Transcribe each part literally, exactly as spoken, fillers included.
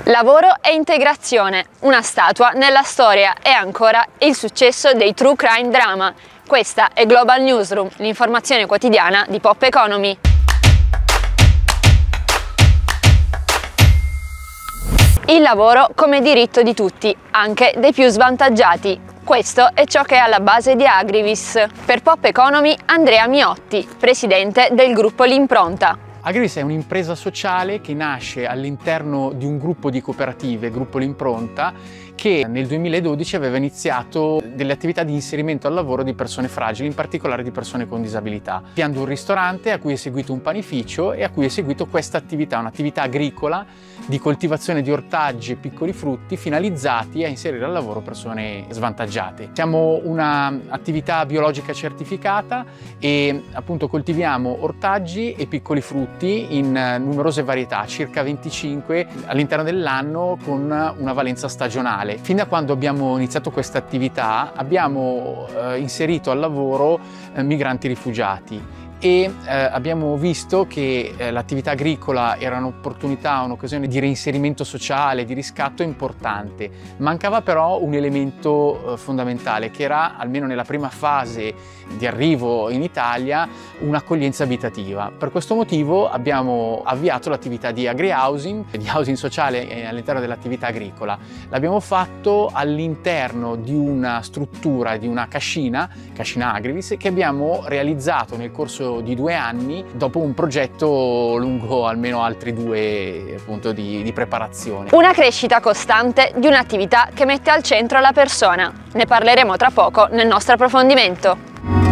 Lavoro e integrazione, una statua nella storia e ancora il successo dei true crime drama. Questa è Global Newsroom, l'informazione quotidiana di Pop Economy. Il lavoro come diritto di tutti, anche dei più svantaggiati. Questo è ciò che è alla base di Agrivis. Per Pop Economy, Andrea Miotti, presidente del gruppo L'Impronta. Agrivis è un'impresa sociale che nasce all'interno di un gruppo di cooperative, gruppo L'Impronta, che nel duemiladodici aveva iniziato delle attività di inserimento al lavoro di persone fragili, in particolare di persone con disabilità. Avviando un ristorante a cui è seguito un panificio e a cui è seguito questa attività, un'attività agricola di coltivazione di ortaggi e piccoli frutti finalizzati a inserire al lavoro persone svantaggiate. Siamo un'attività biologica certificata e appunto coltiviamo ortaggi e piccoli frutti in numerose varietà, circa venticinque all'interno dell'anno con una valenza stagionale. Fin da quando abbiamo iniziato questa attività abbiamo eh, inserito al lavoro eh, migranti rifugiati e eh, abbiamo visto che eh, l'attività agricola era un'opportunità, un'occasione di reinserimento sociale, di riscatto importante. Mancava però un elemento eh, fondamentale che era, almeno nella prima fase di arrivo in Italia, un'accoglienza abitativa. Per questo motivo abbiamo avviato l'attività di agri-housing, di housing sociale all'interno dell'attività agricola. L'abbiamo fatto all'interno di una struttura, di una cascina, cascina Agrivis, che abbiamo realizzato nel corso di due anni dopo un progetto lungo almeno altri due appunto di, di preparazione. Una crescita costante di un'attività che mette al centro la persona. Ne parleremo tra poco nel nostro approfondimento.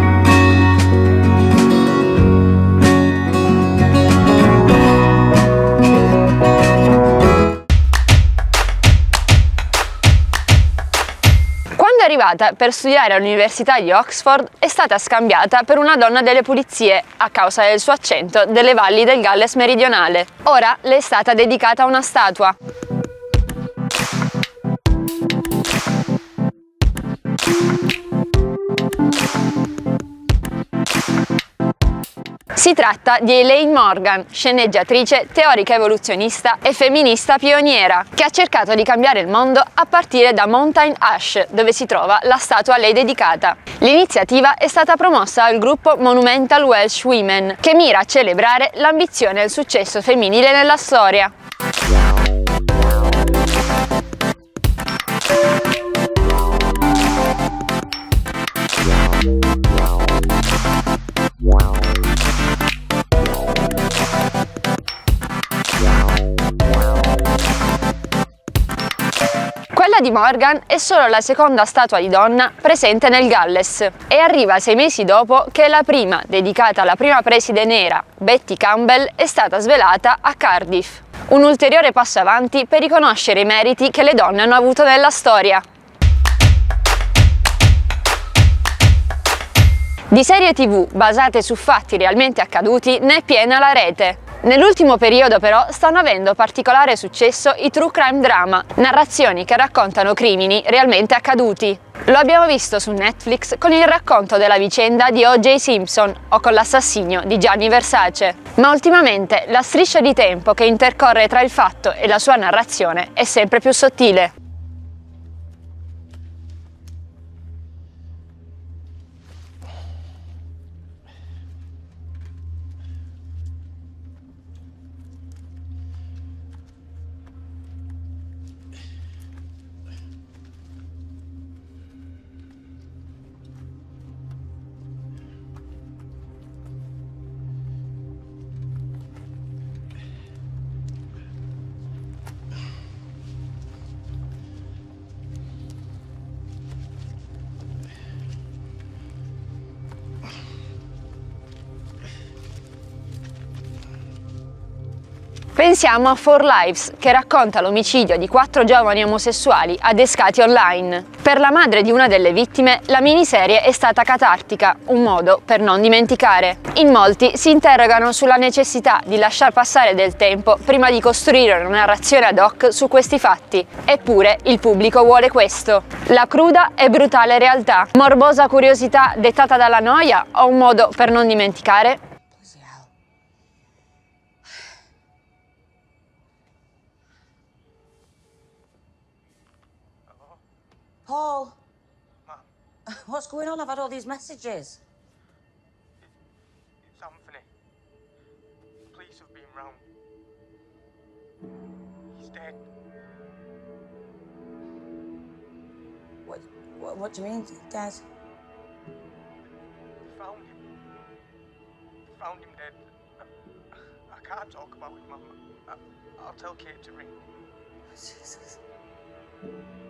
Arrivata per studiare all'Università di Oxford, è stata scambiata per una donna delle pulizie a causa del suo accento delle valli del Galles meridionale. Ora le è stata dedicata una statua. Si tratta di Elaine Morgan, sceneggiatrice, teorica evoluzionista e femminista pioniera, che ha cercato di cambiare il mondo a partire da Mountain Ash, dove si trova la statua a lei dedicata. L'iniziativa è stata promossa dal gruppo Monumental Welsh Women, che mira a celebrare l'ambizione e il successo femminile nella storia. Quella di Morgan è solo la seconda statua di donna presente nel Galles e arriva sei mesi dopo che la prima, dedicata alla prima preside nera, Betty Campbell, è stata svelata a Cardiff. Un ulteriore passo avanti per riconoscere i meriti che le donne hanno avuto nella storia. Di serie tivù basate su fatti realmente accaduti ne è piena la rete. Nell'ultimo periodo però stanno avendo particolare successo i true crime drama, narrazioni che raccontano crimini realmente accaduti. Lo abbiamo visto su Netflix con il racconto della vicenda di O J Simpson o con l'assassinio di Gianni Versace. Ma ultimamente la striscia di tempo che intercorre tra il fatto e la sua narrazione è sempre più sottile. Pensiamo a Four Lives, che racconta l'omicidio di quattro giovani omosessuali adescati online. Per la madre di una delle vittime, la miniserie è stata catartica, un modo per non dimenticare. In molti si interrogano sulla necessità di lasciar passare del tempo prima di costruire una narrazione ad hoc su questi fatti. Eppure il pubblico vuole questo. La cruda e brutale realtà, morbosa curiosità dettata dalla noia o un modo per non dimenticare? Paul. Mum, What's going on? I've had all these messages. it's Anthony. The police have been round. He's dead. What, what, what do you mean, Dad? They found him. They found him dead. I, I can't talk about it, Mum. I, I'll tell Kate to ring. Jesus.